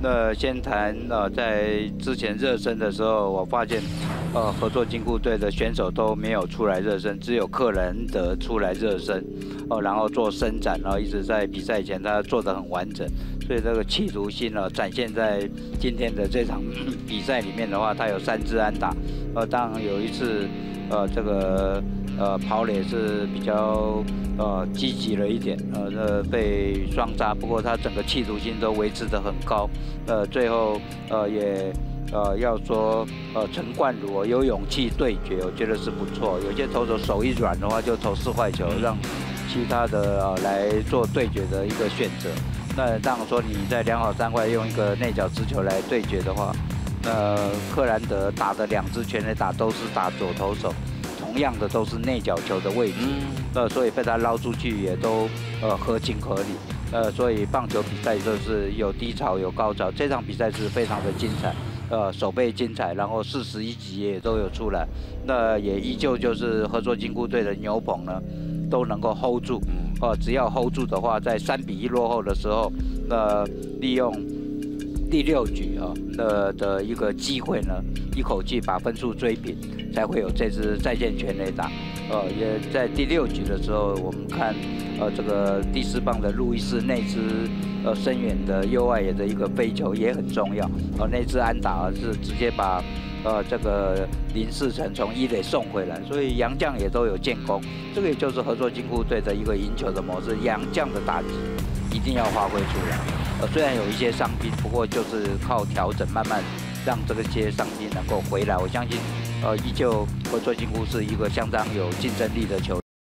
那先谈在之前热身的时候，我发现合作金库队的选手都没有出来热身，只有克兰德出来热身，然后做伸展，然后一直在比赛前他做得很完整，所以这个企图心呢展现在今天的这场比赛里面的话，他有3支安打，当然有一次这个跑垒是比较积极了一点，被双杀，不过他整个企图心都维持得很高，最后也要说陈冠儒有勇气对决，我觉得是不错。有些投手手一软的话，就投4坏球，让其他的来做对决的一个选择。那当然说你在2好3坏用一个内角直球来对决的话，克兰德打的2支全垒打都是打左投手。同样的都是内角球的位置，所以被他捞出去也都合情合理，所以棒球比赛就是有低潮有高潮，这场比赛是非常的精彩，守备精彩，然后41集也都有出来，那也依旧就是合作金库队的牛棚呢都能够 hold 住，只要 hold 住的话，在3-1落后的时候，利用第6局的一个机会呢，一口气把分数追平。才会有这支再见全垒打，也在第6局的时候，我们看，这个第4棒的路易斯那支深远的右外野的一个飞球也很重要，那支安打是直接把这个林世成从1垒送回来，所以洋将也都有建功，这个也就是合作金库队的一个赢球的模式，洋将的打击一定要发挥出来，虽然有一些伤兵，不过就是靠调整慢慢让这些伤兵能够回来，我相信。依旧合作金库是一个相当有竞争力的球队。